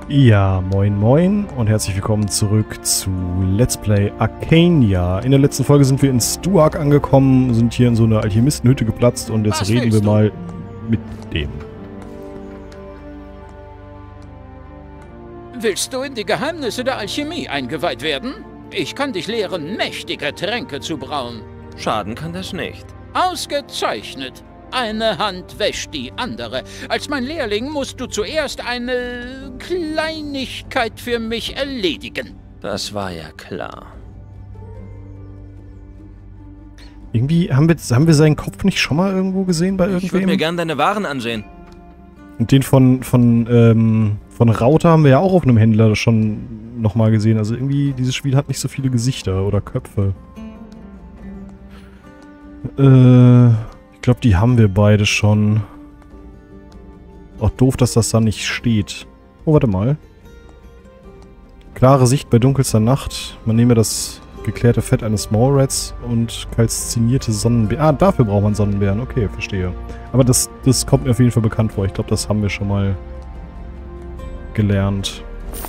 Ja, moin moin und herzlich willkommen zurück zu Let's Play Arcania. In der letzten Folge sind wir in Stuark angekommen, sind hier in so eine Alchemistenhütte geplatzt und jetzt reden wir mal mit dem. Willst du in die Geheimnisse der Alchemie eingeweiht werden? Ich kann dich lehren, mächtige Tränke zu brauen. Schaden kann das nicht. Ausgezeichnet. Eine Hand wäscht die andere. Als mein Lehrling musst du zuerst eine Kleinigkeit für mich erledigen. Das war ja klar. Irgendwie haben wir seinen Kopf nicht schon mal irgendwo gesehen bei irgendwem? Ich würde mir gern deine Waren ansehen. Und den von Rauter haben wir ja auch auf einem Händler schon nochmal gesehen. Also irgendwie, dieses Spiel hat nicht so viele Gesichter oder Köpfe. Ich glaube, die haben wir beide schon. Auch doof, dass das da nicht steht. Oh, warte mal. Klare Sicht bei dunkelster Nacht. Man nehme das geklärte Fett eines Mallrats und kalzinierte Sonnenbeeren. Ah, dafür braucht man Sonnenbeeren. Okay, verstehe. Aber das kommt mir auf jeden Fall bekannt vor. Ich glaube, das haben wir schon mal gelernt.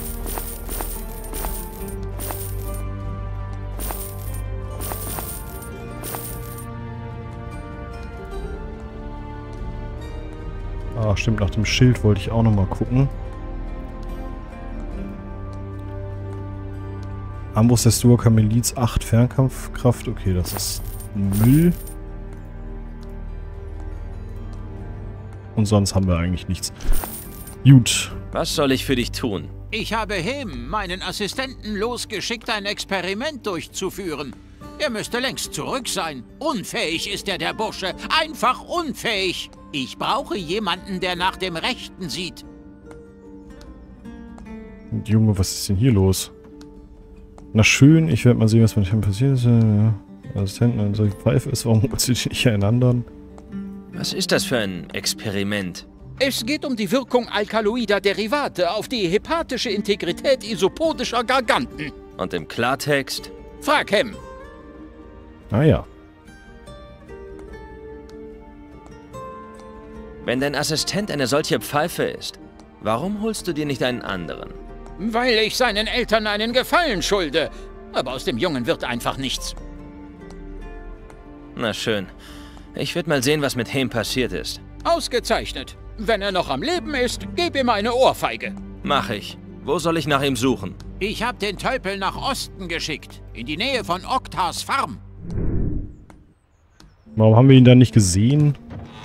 Ah, stimmt, nach dem Schild wollte ich auch nochmal gucken. Amboss der Stuarker Miliz 8 Fernkampfkraft. Okay, das ist Müll. Und sonst haben wir eigentlich nichts. Gut. Was soll ich für dich tun? Ich habe Hem, meinen Assistenten, losgeschickt, ein Experiment durchzuführen. Er müsste längst zurück sein. Unfähig ist er, der Bursche. Einfach unfähig. Ich brauche jemanden, der nach dem Rechten sieht. Junge, was ist denn hier los? Na schön, ich werde mal sehen, was mit ihm passiert ist. Assistenten, eine solche Pfeife ist, warum holst du dich nicht einander? Was ist das für ein Experiment? Es geht um die Wirkung alkaloider Derivate auf die hepatische Integrität isopodischer Garganten. Und im Klartext? Frag Hem. Ah ja. Wenn dein Assistent eine solche Pfeife ist, warum holst du dir nicht einen anderen? Weil ich seinen Eltern einen Gefallen schulde. Aber aus dem Jungen wird einfach nichts. Na schön. Ich würde mal sehen, was mit Hem passiert ist. Ausgezeichnet. Wenn er noch am Leben ist, gib ihm eine Ohrfeige. Mach ich. Wo soll ich nach ihm suchen? Ich habe den Tölpel nach Osten geschickt. In die Nähe von Oktars Farm. Warum haben wir ihn da nicht gesehen?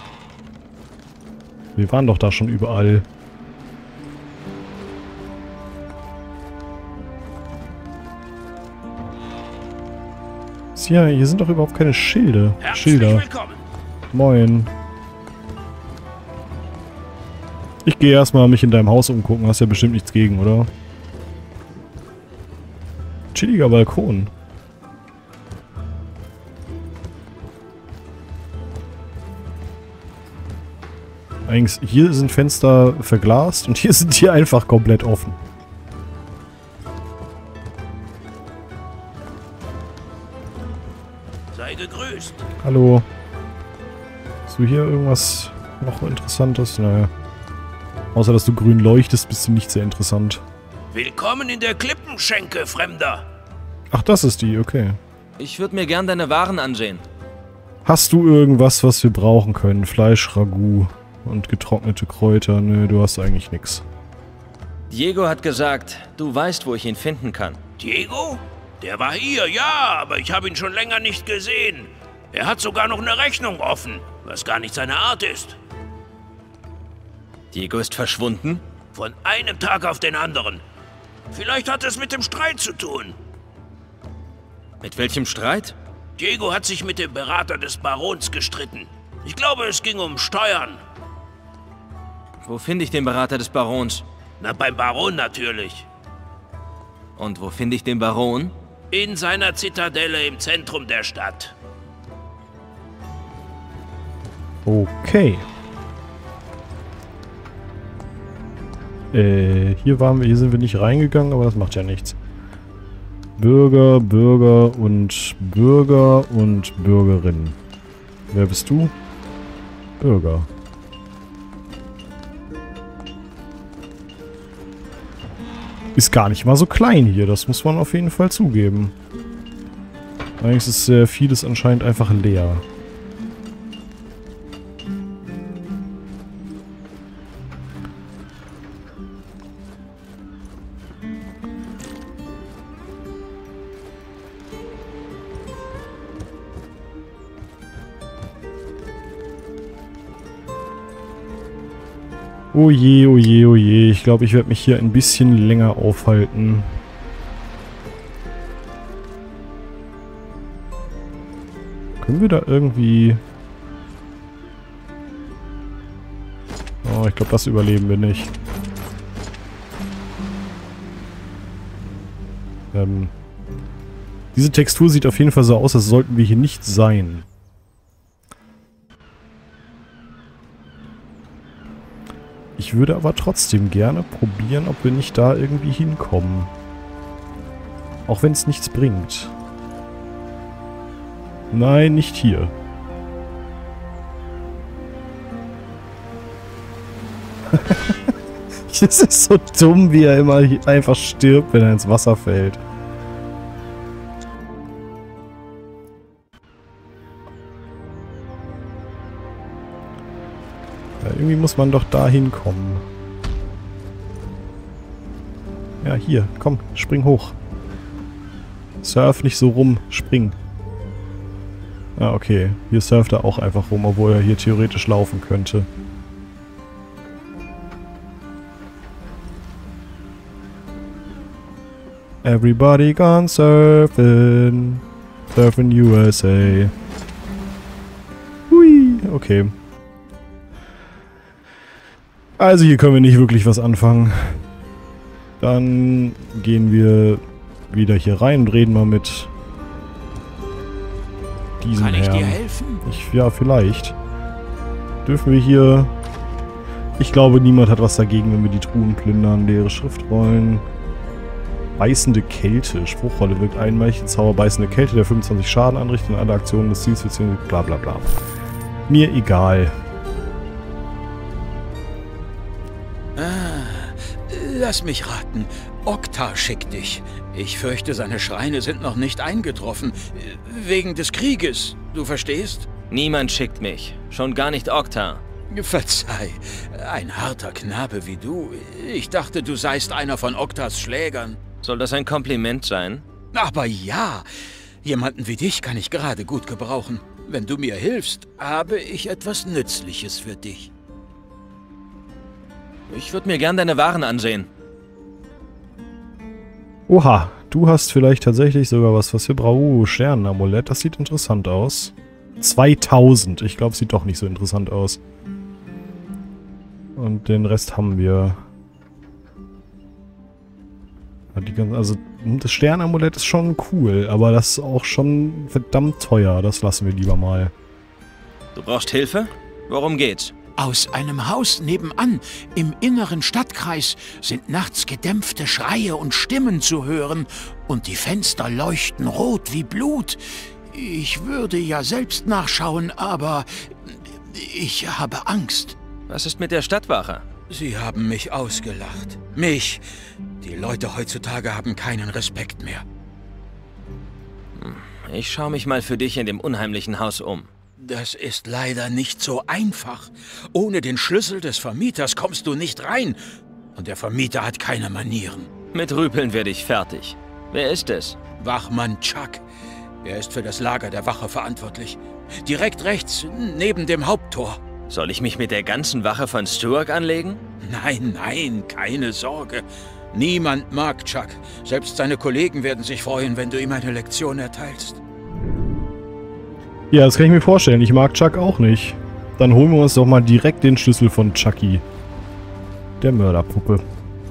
Wir waren doch da schon überall. Hier sind doch überhaupt keine Schilder. Schilder. Moin. Ich gehe erstmal mich in deinem Haus umgucken. Hast ja bestimmt nichts gegen, oder? Chilliger Balkon. Eigentlich, hier sind Fenster verglast und hier sind die einfach komplett offen. Sei gegrüßt. Hallo. Hast du hier irgendwas noch Interessantes? Naja. Außer, dass du grün leuchtest, bist du nicht sehr interessant. Willkommen in der Klippenschenke, Fremder. Ach, das ist die, okay. Ich würde mir gern deine Waren ansehen. Hast du irgendwas, was wir brauchen können? Fleisch, Ragout und getrocknete Kräuter? Nö, du hast eigentlich nichts. Diego hat gesagt, du weißt, wo ich ihn finden kann. Diego? Der war hier, ja, aber ich habe ihn schon länger nicht gesehen. Er hat sogar noch eine Rechnung offen, was gar nicht seine Art ist. Diego ist verschwunden? Von einem Tag auf den anderen. Vielleicht hat es mit dem Streit zu tun. Mit welchem Streit? Diego hat sich mit dem Berater des Barons gestritten. Ich glaube, es ging um Steuern. Wo finde ich den Berater des Barons? Na, beim Baron natürlich. Und wo finde ich den Baron? In seiner Zitadelle im Zentrum der Stadt. Okay. Hier sind wir nicht reingegangen, aber das macht ja nichts. Bürger, Bürger und Bürger und Bürgerin. Wer bist du? Bürger. Ist gar nicht mal so klein hier, das muss man auf jeden Fall zugeben. Eigentlich ist sehr vieles anscheinend einfach leer. Oh je, oh je, oh je. Ich glaube, ich werde mich hier ein bisschen länger aufhalten. Können wir da irgendwie... Oh, ich glaube, das überleben wir nicht. Diese Textur sieht auf jeden Fall so aus, als sollten wir hier nicht sein. Ich würde aber trotzdem gerne probieren, ob wir nicht da irgendwie hinkommen. Auch wenn es nichts bringt. Nein, nicht hier. Es ist so dumm, wie er immer einfach stirbt, wenn er ins Wasser fällt. Ja, irgendwie muss man doch da hinkommen. Ja, hier, komm, spring hoch. Surf nicht so rum, spring. Ah, okay. Hier surft er auch einfach rum, obwohl er hier theoretisch laufen könnte. Everybody gone surfing. Surfing USA. Hui, okay. Also hier können wir nicht wirklich was anfangen. Dann gehen wir wieder hier rein und reden mal mit diesem Herrn. Kann ich dir helfen? Ja, vielleicht. Dürfen wir hier... Ich glaube, niemand hat was dagegen, wenn wir die Truhen plündern. Leere Schriftrollen. Beißende Kälte. Spruchrolle wirkt einmalig. Zauber beißende Kälte, der 25 Schaden anrichtet und alle Aktionen des Ziels beziehen. Bla bla bla. Mir egal. Lass mich raten. Okta schickt dich. Ich fürchte, seine Schreine sind noch nicht eingetroffen. Wegen des Krieges. Du verstehst? Niemand schickt mich. Schon gar nicht Okta. Verzeih. Ein harter Knabe wie du. Ich dachte, du seist einer von Oktas Schlägern. Soll das ein Kompliment sein? Aber ja. Jemanden wie dich kann ich gerade gut gebrauchen. Wenn du mir hilfst, habe ich etwas Nützliches für dich. Ich würde mir gern deine Waren ansehen. Oha, du hast vielleicht tatsächlich sogar was wir brauchen. Sternenamulett, das sieht interessant aus. 2000, ich glaube, sieht doch nicht so interessant aus. Und den Rest haben wir. Also, das Sternenamulett ist schon cool, aber das ist auch schon verdammt teuer. Das lassen wir lieber mal. Du brauchst Hilfe? Worum geht's? Aus einem Haus nebenan, im inneren Stadtkreis, sind nachts gedämpfte Schreie und Stimmen zu hören und die Fenster leuchten rot wie Blut. Ich würde ja selbst nachschauen, aber ich habe Angst. Was ist mit der Stadtwache? Sie haben mich ausgelacht. Mich. Die Leute heutzutage haben keinen Respekt mehr. Ich schaue mich mal für dich in dem unheimlichen Haus um. Das ist leider nicht so einfach. Ohne den Schlüssel des Vermieters kommst du nicht rein. Und der Vermieter hat keine Manieren. Mit Rüpeln werde ich fertig. Wer ist es? Wachmann Chuck. Er ist für das Lager der Wache verantwortlich. Direkt rechts, neben dem Haupttor. Soll ich mich mit der ganzen Wache von Stuart anlegen? Nein, nein, keine Sorge. Niemand mag Chuck. Selbst seine Kollegen werden sich freuen, wenn du ihm eine Lektion erteilst. Ja, das kann ich mir vorstellen. Ich mag Chuck auch nicht. Dann holen wir uns doch mal direkt den Schlüssel von Chucky. Der Mörderpuppe.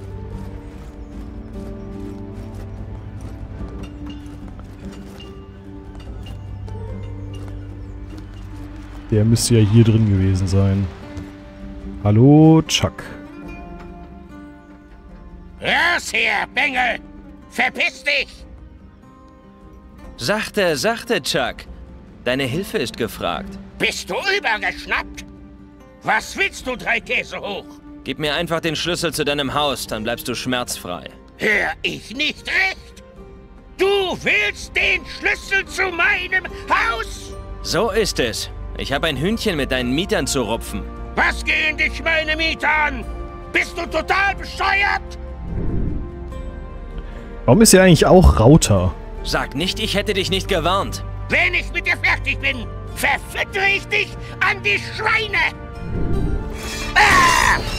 Der müsste ja hier drin gewesen sein. Hallo, Chuck. Raus hier, Bengel! Verpiss dich! Sachte, sachte, Chuck. Deine Hilfe ist gefragt. Bist du übergeschnappt? Was willst du, Dreikäse hoch? Gib mir einfach den Schlüssel zu deinem Haus, dann bleibst du schmerzfrei. Hör ich nicht recht? Du willst den Schlüssel zu meinem Haus? So ist es. Ich habe ein Hühnchen mit deinen Mietern zu rupfen. Was gehen dich meine Mieter an? Bist du total bescheuert? Warum ist er eigentlich auch Rauter? Sag nicht, ich hätte dich nicht gewarnt. Wenn ich mit dir fertig bin, verfüttere ich dich an die Schweine! Ah!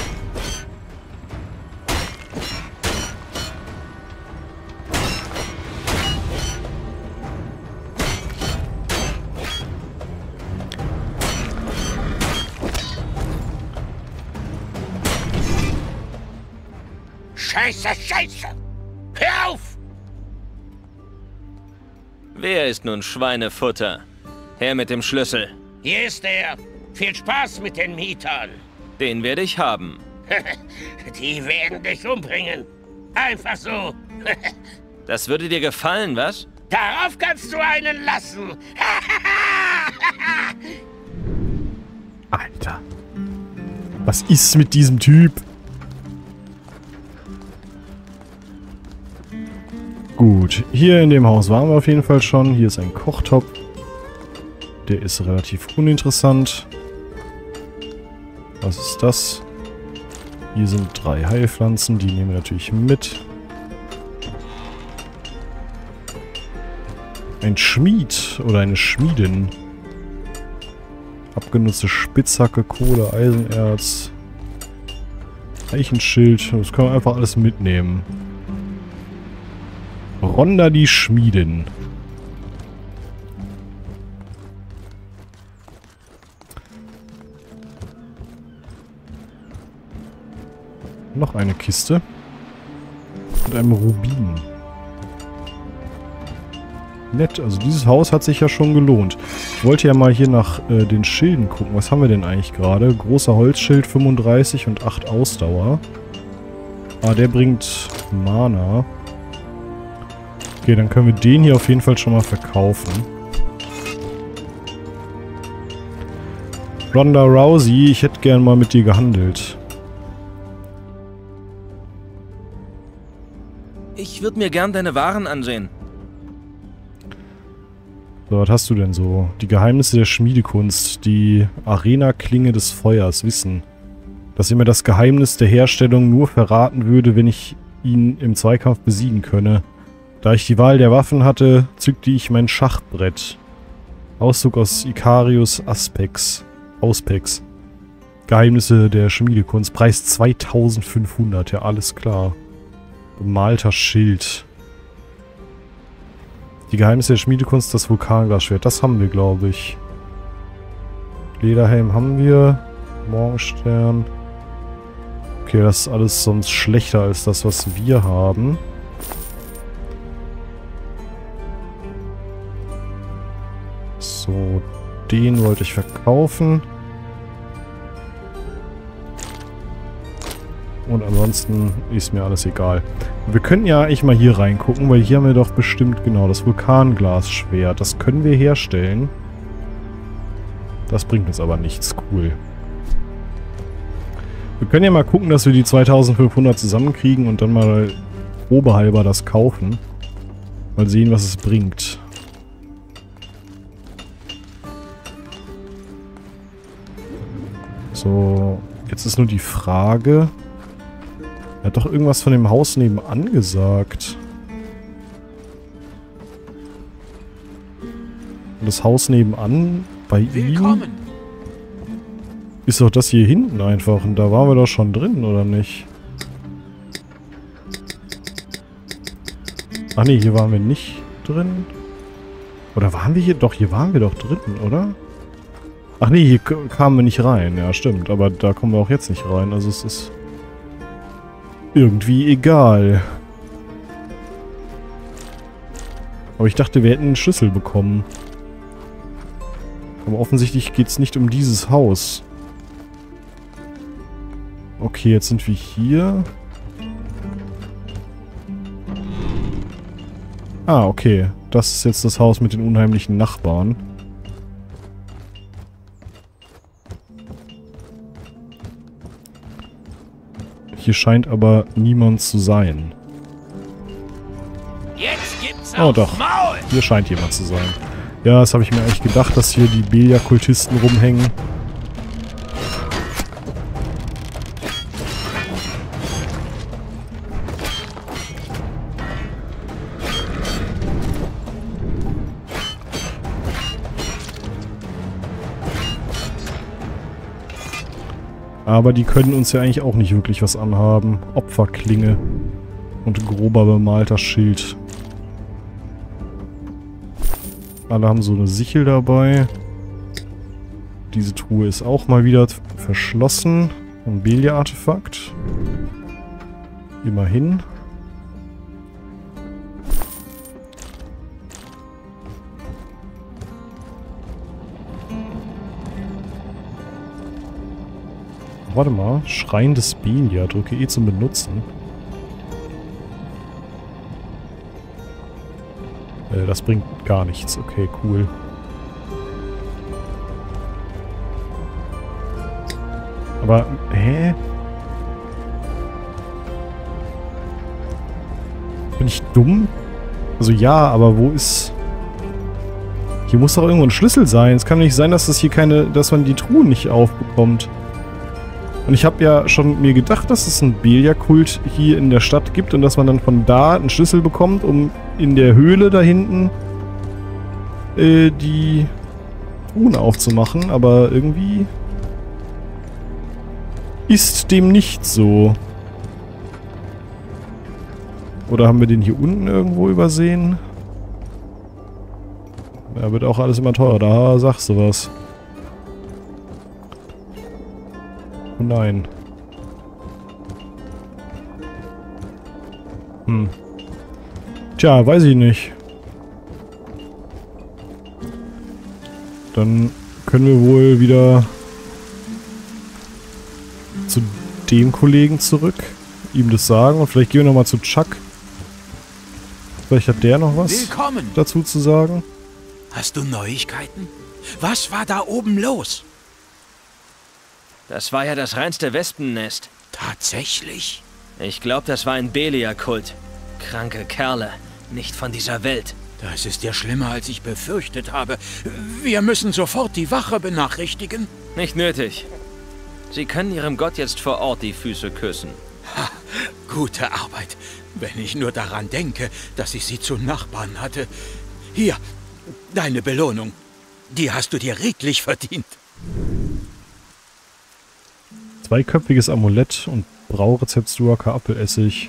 Scheiße, Scheiße! Hör auf! Wer ist nun Schweinefutter? Her mit dem Schlüssel. Hier ist er. Viel Spaß mit den Mietern. Den werde ich haben. Die werden dich umbringen. Einfach so. Das würde dir gefallen, was? Darauf kannst du einen lassen. Alter. Was ist mit diesem Typ? Gut, hier in dem Haus waren wir auf jeden Fall schon. Hier ist ein Kochtopf. Der ist relativ uninteressant. Was ist das? Hier sind 3 Heilpflanzen, die nehmen wir natürlich mit. Ein Schmied oder eine Schmiedin. Abgenutzte Spitzhacke, Kohle, Eisenerz, Eichenschild. Das können wir einfach alles mitnehmen. Ronda die Schmiedin. Noch eine Kiste. Mit einem Rubin. Nett, also dieses Haus hat sich ja schon gelohnt. Ich wollte ja mal hier nach den Schilden gucken. Was haben wir denn eigentlich gerade? Großer Holzschild 35 und 8 Ausdauer. Ah, der bringt Mana. Okay, dann können wir den hier auf jeden Fall schon mal verkaufen. Ronda Rousey, ich hätte gern mal mit dir gehandelt. Ich würde mir gern deine Waren ansehen. So, was hast du denn so? Die Geheimnisse der Schmiedekunst, die Arena-Klinge des Feuers, Wissen. Dass er mir das Geheimnis der Herstellung nur verraten würde, wenn ich ihn im Zweikampf besiegen könne. Da ich die Wahl der Waffen hatte, zückte ich mein Schachbrett. Auszug aus Icarius Auspex. Geheimnisse der Schmiedekunst. Preis 2500, ja alles klar. Bemalter Schild. Die Geheimnisse der Schmiedekunst, das Vulkanglasschwert. Das haben wir, glaube ich. Lederhelm haben wir. Morgenstern. Okay, das ist alles sonst schlechter als das, was wir haben. So, den wollte ich verkaufen. Und ansonsten ist mir alles egal. Wir können ja eigentlich mal hier reingucken, weil hier haben wir doch bestimmt, genau, das Vulkanglasschwert. Das können wir herstellen. Das bringt uns aber nichts. Cool. Wir können ja mal gucken, dass wir die 2500 zusammenkriegen und dann mal probehalber das kaufen. Mal sehen, was es bringt. So, jetzt ist nur die Frage... Er hat doch irgendwas von dem Haus nebenan gesagt. Und das Haus nebenan bei ihm ist doch das hier hinten einfach. Und da waren wir doch schon drin, oder nicht? Ach nee, hier waren wir nicht drin. Oder waren wir hier? Doch, hier waren wir doch drin, oder? Ach nee, hier kamen wir nicht rein. Ja, stimmt. Aber da kommen wir auch jetzt nicht rein. Also es ist... irgendwie egal. Aber ich dachte, wir hätten einen Schlüssel bekommen. Aber offensichtlich geht es nicht um dieses Haus. Okay, jetzt sind wir hier. Ah, okay. Das ist jetzt das Haus mit den unheimlichen Nachbarn. Hier scheint aber niemand zu sein. Oh doch, hier scheint jemand zu sein. Ja, das habe ich mir eigentlich gedacht, dass hier die Belia-Kultisten rumhängen. Aber die können uns ja eigentlich auch nicht wirklich was anhaben. Opferklinge und grober bemalter Schild. Alle haben so eine Sichel dabei. Diese Truhe ist auch mal wieder verschlossen. Ein Belia-Artefakt. Immerhin. Warte mal. Schrein des Belia. Drücke E zum Benutzen. Das bringt gar nichts. Okay, cool. Aber, hä? Bin ich dumm? Also ja, aber wo ist... Hier muss doch irgendwo ein Schlüssel sein. Es kann nicht sein, dass das hier dass man die Truhen nicht aufbekommt. Und ich habe ja schon mir gedacht, dass es einen Belia-Kult hier in der Stadt gibt und dass man dann von da einen Schlüssel bekommt, um in der Höhle da hinten die Truhen aufzumachen. Aber irgendwie ist dem nicht so. Oder haben wir den hier unten irgendwo übersehen? Da wird auch alles immer teurer. Da sagst du was. Oh nein. Tja, weiß ich nicht. Dann können wir wohl wieder zu dem Kollegen zurück. Ihm das sagen. Und vielleicht gehen wir nochmal zu Chuck. Vielleicht hat der noch was dazu zu sagen. Hast du Neuigkeiten? Was war da oben los? Das war ja das reinste Wespennest. Tatsächlich? Ich glaube, das war ein Belia-Kult. Kranke Kerle. Nicht von dieser Welt. Das ist ja schlimmer, als ich befürchtet habe. Wir müssen sofort die Wache benachrichtigen. Nicht nötig. Sie können ihrem Gott jetzt vor Ort die Füße küssen. Ha, gute Arbeit. Wenn ich nur daran denke, dass ich sie zu Nachbarn hatte. Hier, deine Belohnung. Die hast du dir redlich verdient. Zweiköpfiges Amulett und Braurezept Stuaka Apfelessig.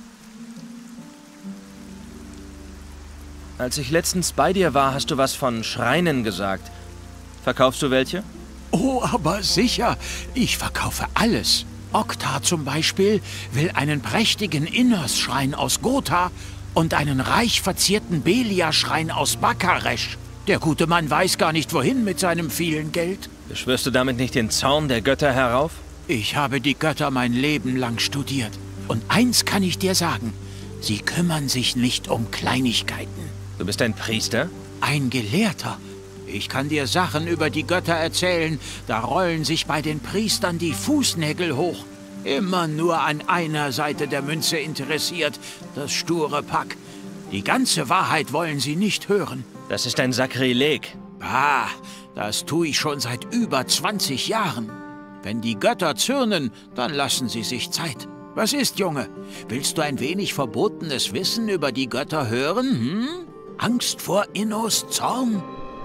Als ich letztens bei dir war, hast du was von Schreinen gesagt. Verkaufst du welche? Oh, aber sicher. Ich verkaufe alles. Oktar zum Beispiel will einen prächtigen Innos-Schrein aus Gotha und einen reich verzierten Belia-Schrein aus Bakaresch. Der gute Mann weiß gar nicht, wohin mit seinem vielen Geld. Beschwörst du damit nicht den Zorn der Götter herauf? Ich habe die Götter mein Leben lang studiert. Und eins kann ich dir sagen. Sie kümmern sich nicht um Kleinigkeiten. Du bist ein Priester? Ein Gelehrter. Ich kann dir Sachen über die Götter erzählen. Da rollen sich bei den Priestern die Fußnägel hoch. Immer nur an einer Seite der Münze interessiert. Das sture Pack. Die ganze Wahrheit wollen sie nicht hören. Das ist ein Sakrileg. Ah, das tue ich schon seit über 20 Jahren. Wenn die Götter zürnen, dann lassen sie sich Zeit. Was ist, Junge? Willst du ein wenig verbotenes Wissen über die Götter hören, Angst vor Innos Zorn?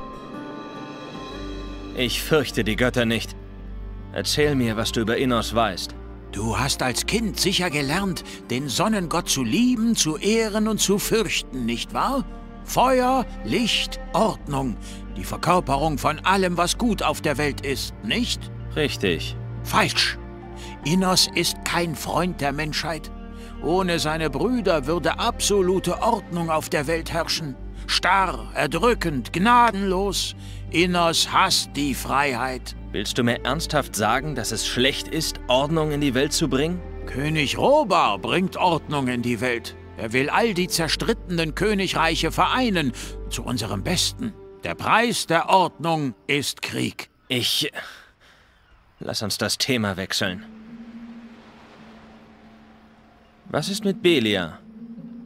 Ich fürchte die Götter nicht. Erzähl mir, was du über Innos weißt. Du hast als Kind sicher gelernt, den Sonnengott zu lieben, zu ehren und zu fürchten, nicht wahr? Feuer, Licht, Ordnung. Die Verkörperung von allem, was gut auf der Welt ist, nicht? Richtig. Falsch. Innos ist kein Freund der Menschheit. Ohne seine Brüder würde absolute Ordnung auf der Welt herrschen. Starr, erdrückend, gnadenlos. Innos hasst die Freiheit. Willst du mir ernsthaft sagen, dass es schlecht ist, Ordnung in die Welt zu bringen? König Robar bringt Ordnung in die Welt. Er will all die zerstrittenen Königreiche vereinen, zu unserem Besten. Der Preis der Ordnung ist Krieg. Lass uns das Thema wechseln. Was ist mit Belia?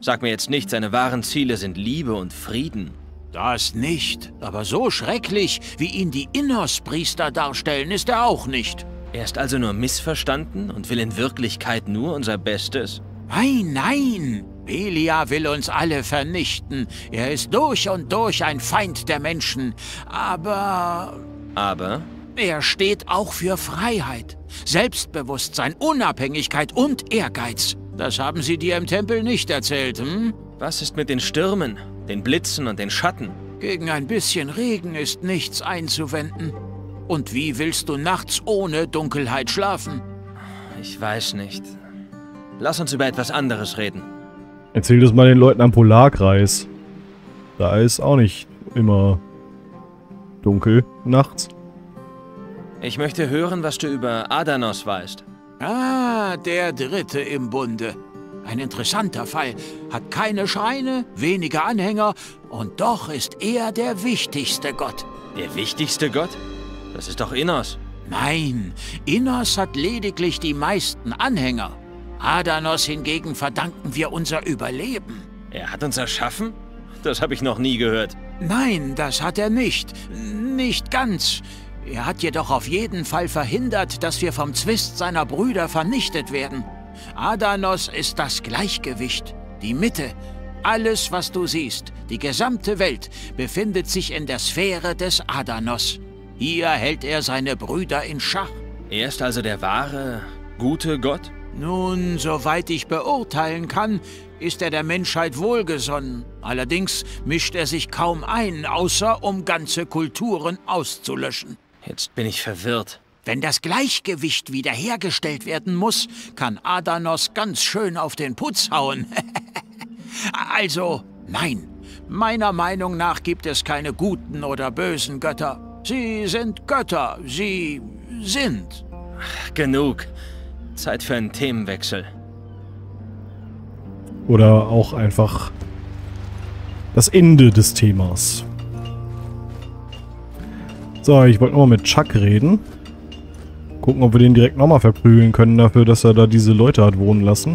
Sag mir jetzt nicht, seine wahren Ziele sind Liebe und Frieden. Das nicht, aber so schrecklich, wie ihn die Innos-Priester darstellen, ist er auch nicht. Er ist also nur missverstanden und will in Wirklichkeit nur unser Bestes? Nein, nein! Belia will uns alle vernichten. Er ist durch und durch ein Feind der Menschen. Aber... Aber? Er steht auch für Freiheit, Selbstbewusstsein, Unabhängigkeit und Ehrgeiz. Das haben sie dir im Tempel nicht erzählt, hm? Was ist mit den Stürmen, den Blitzen und den Schatten? Gegen ein bisschen Regen ist nichts einzuwenden. Und wie willst du nachts ohne Dunkelheit schlafen? Ich weiß nicht. Lass uns über etwas anderes reden. Erzähl das mal den Leuten am Polarkreis. Da ist auch nicht immer dunkel nachts. Ich möchte hören, was du über Adanos weißt. Ah, der Dritte im Bunde. Ein interessanter Fall. Hat keine Schreine, wenige Anhänger und doch ist er der wichtigste Gott. Der wichtigste Gott? Das ist doch Innos. Nein, Innos hat lediglich die meisten Anhänger. Adanos hingegen verdanken wir unser Überleben. Er hat uns erschaffen? Das habe ich noch nie gehört. Nein, das hat er nicht. Nicht ganz. Er hat jedoch auf jeden Fall verhindert, dass wir vom Zwist seiner Brüder vernichtet werden. Adanos ist das Gleichgewicht, die Mitte. Alles, was du siehst, die gesamte Welt, befindet sich in der Sphäre des Adanos. Hier hält er seine Brüder in Schach. Er ist also der wahre, gute Gott? Nun, soweit ich beurteilen kann, ist er der Menschheit wohlgesonnen. Allerdings mischt er sich kaum ein, außer um ganze Kulturen auszulöschen. Jetzt bin ich verwirrt. Wenn das Gleichgewicht wiederhergestellt werden muss, kann Adanos ganz schön auf den Putz hauen. Also, nein. Meiner Meinung nach gibt es keine guten oder bösen Götter. Sie sind Götter. Sie sind. Genug. Zeit für einen Themenwechsel. Oder auch einfach das Ende des Themas. So, ich wollte nochmal mit Chuck reden. Gucken, ob wir den direkt nochmal verprügeln können dafür, dass er da diese Leute hat wohnen lassen.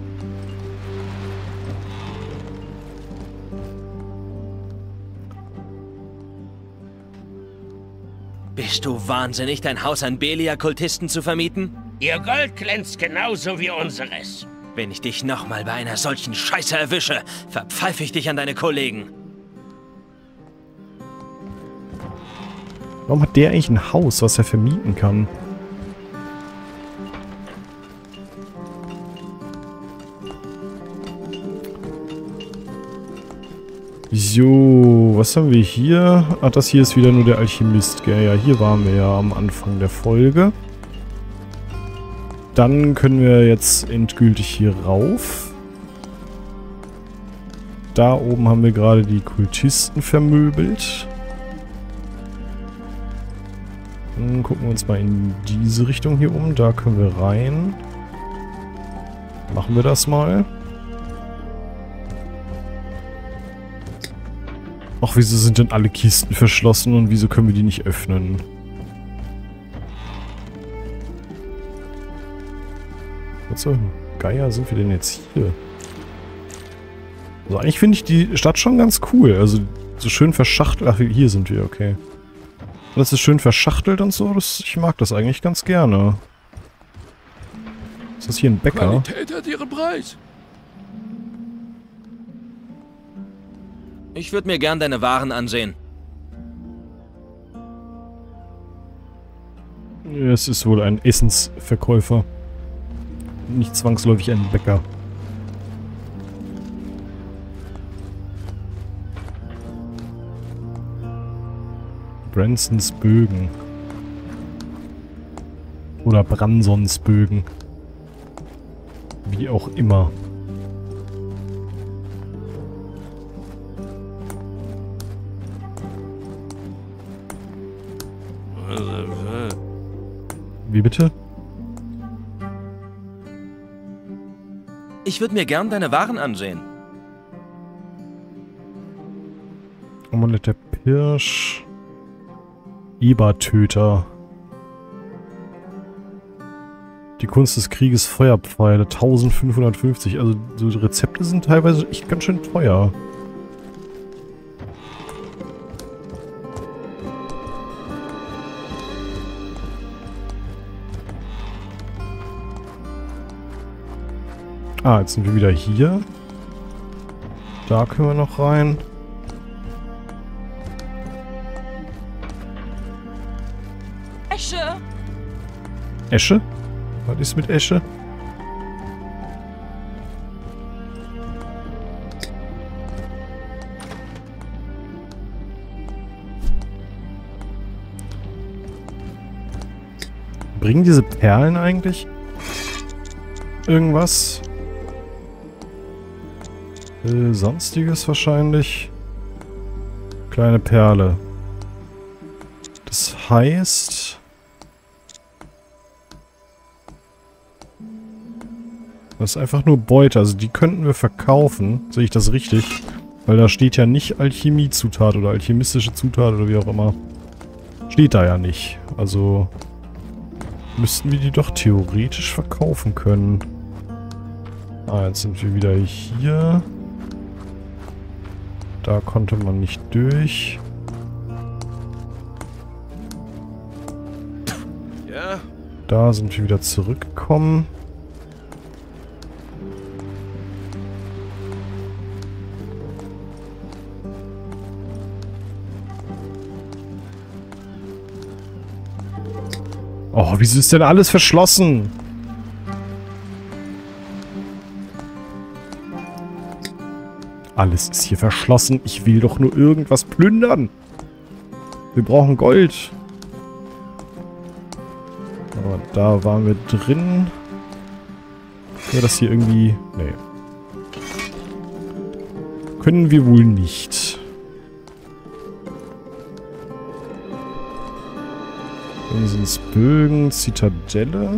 Bist du wahnsinnig, dein Haus an Belia-Kultisten zu vermieten? Ihr Gold glänzt genauso wie unseres. Wenn ich dich nochmal bei einer solchen Scheiße erwische, verpfeife ich dich an deine Kollegen. Warum hat der eigentlich ein Haus, was er vermieten kann? So, was haben wir hier? Ach, das hier ist wieder nur der Alchemist, gell? Ja, hier waren wir ja am Anfang der Folge. Dann können wir jetzt endgültig hier rauf. Da oben haben wir gerade die Kultisten vermöbelt. Dann gucken wir uns mal in diese Richtung hier um. Da können wir rein. Machen wir das mal. Ach, wieso sind denn alle Kisten verschlossen und wieso können wir die nicht öffnen? Was zum Geier sind wir denn jetzt hier? Also eigentlich finde ich die Stadt schon ganz cool. Also so schön verschachtelt. Ach, hier sind wir, okay. Das ist schön verschachtelt und so. Ich mag das eigentlich ganz gerne. Ist das hier ein Bäcker? Qualität hat ihren Preis. Ich würde mir gern deine Waren ansehen. Es ist wohl ein Essensverkäufer. Nicht zwangsläufig ein Bäcker. Bransons Bögen. Oder Bransons Bögen. Wie auch immer. Wie bitte? Ich würde mir gern deine Waren ansehen. Amulett der Pirsch. Ebertöter. Die Kunst des Krieges, Feuerpfeile, 1550. Also so Rezepte sind teilweise echt ganz schön teuer. Ah, jetzt sind wir wieder hier. Da können wir noch rein. Esche! Esche? Was ist mit Esche? Bringen diese Perlen eigentlich irgendwas? Sonstiges wahrscheinlich. Kleine Perle. Das heißt... Das ist einfach nur Beute. Also die könnten wir verkaufen. Sehe ich das richtig? Weil da steht ja nicht Alchemiezutat oder alchemistische Zutat oder wie auch immer. Steht da ja nicht. Also müssten wir die doch theoretisch verkaufen können. Ah, jetzt sind wir wieder hier. Da konnte man nicht durch. Ja. Da sind wir wieder zurückgekommen. Oh, wieso ist denn alles verschlossen? Alles ist hier verschlossen. Ich will doch nur irgendwas plündern. Wir brauchen Gold. Aber da waren wir drin. Ja, das hier irgendwie... Nee. Können wir wohl nicht. Dann sind es Bögen, Zitadelle.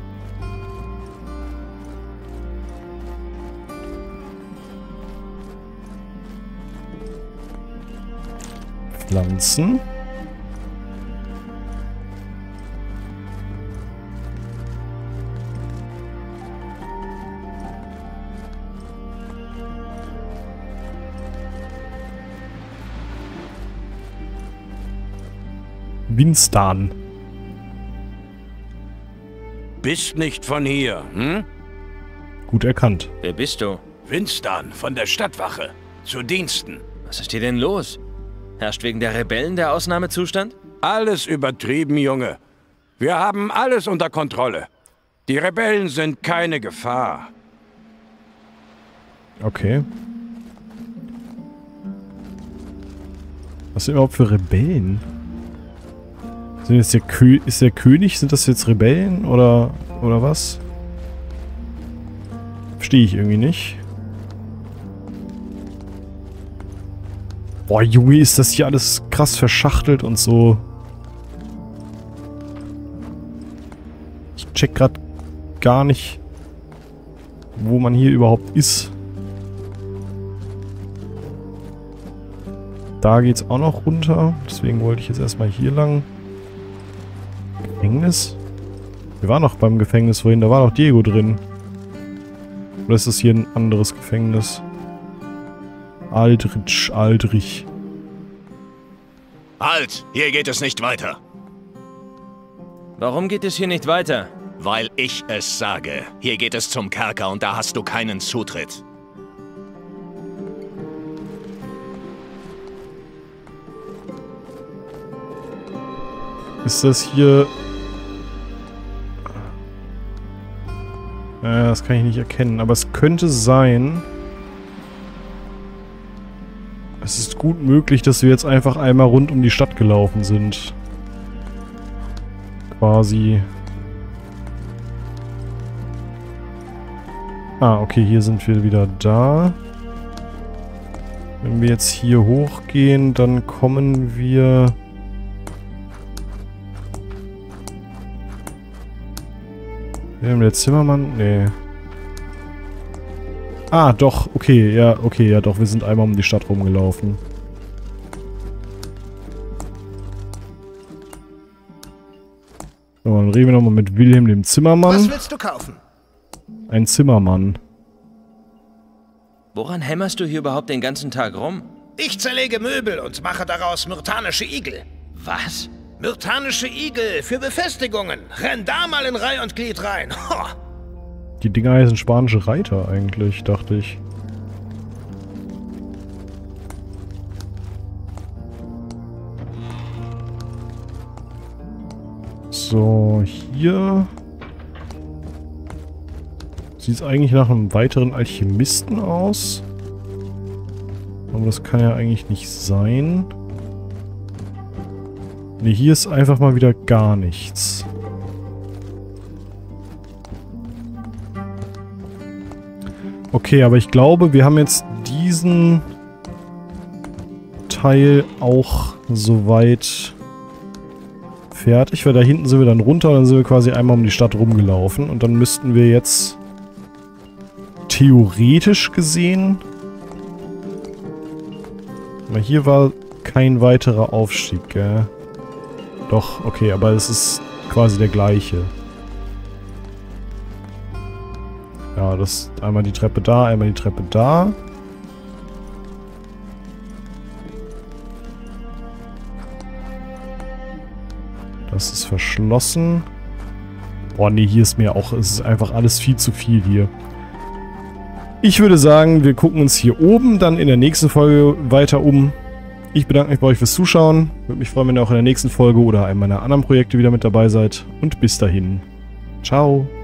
Pflanzen. Winstan. Bist nicht von hier, hm? Gut erkannt. Wer bist du? Winstan von der Stadtwache. Zu Diensten. Was ist hier denn los? Herrscht wegen der Rebellen der Ausnahmezustand? Alles übertrieben, Junge. Wir haben alles unter Kontrolle. Die Rebellen sind keine Gefahr. Okay. Was sind überhaupt für Rebellen? Sind jetzt ist der König? Sind das jetzt Rebellen? Oder was? Verstehe ich irgendwie nicht. Boah, Junge, ist das hier alles krass verschachtelt und so. Ich check gerade gar nicht, wo man hier überhaupt ist. Da geht's auch noch runter. Deswegen wollte ich jetzt erstmal hier lang. Gefängnis? Wir waren noch beim Gefängnis vorhin. Da war noch Diego drin. Oder ist das hier ein anderes Gefängnis? Aldrich. Halt! Hier geht es nicht weiter. Warum geht es hier nicht weiter? Weil ich es sage. Hier geht es zum Kerker und da hast du keinen Zutritt. Ist das hier... das kann ich nicht erkennen, aber es könnte sein... Es ist gut möglich, dass wir jetzt einfach einmal rund um die Stadt gelaufen sind. Quasi. Ah, okay, hier sind wir wieder da. Wenn wir jetzt hier hochgehen, dann kommen wir... Der Zimmermann? Nee. Ah, doch. Okay, ja, doch. Wir sind einmal um die Stadt rumgelaufen. So, dann reden wir nochmal mit Wilhelm, dem Zimmermann. Was willst du kaufen? Ein Zimmermann. Woran hämmerst du hier überhaupt den ganzen Tag rum? Ich zerlege Möbel und mache daraus myrtanische Igel. Was? Myrtanische Igel für Befestigungen. Renn da mal in Reih und Glied rein. Ho! Die Dinger heißen spanische Reiter eigentlich, dachte ich. So, hier sieht es eigentlich nach einem weiteren Alchemisten aus. Aber das kann ja eigentlich nicht sein. Ne, hier ist einfach mal wieder gar nichts. Okay, aber ich glaube, wir haben jetzt diesen Teil auch soweit fertig, weil da hinten sind wir dann runter und dann sind wir quasi einmal um die Stadt rumgelaufen und dann müssten wir jetzt theoretisch gesehen, aber hier war kein weiterer Aufstieg, gell? Doch, okay, aber es ist quasi der gleiche. Ja, das ist einmal die Treppe da, einmal die Treppe da. Das ist verschlossen. Boah, nee, hier ist mir auch, es ist einfach alles viel zu viel hier. Ich würde sagen, wir gucken uns hier oben dann in der nächsten Folge weiter um. Ich bedanke mich bei euch fürs Zuschauen. Würde mich freuen, wenn ihr auch in der nächsten Folge oder einem meiner anderen Projekte wieder mit dabei seid. Und bis dahin. Ciao.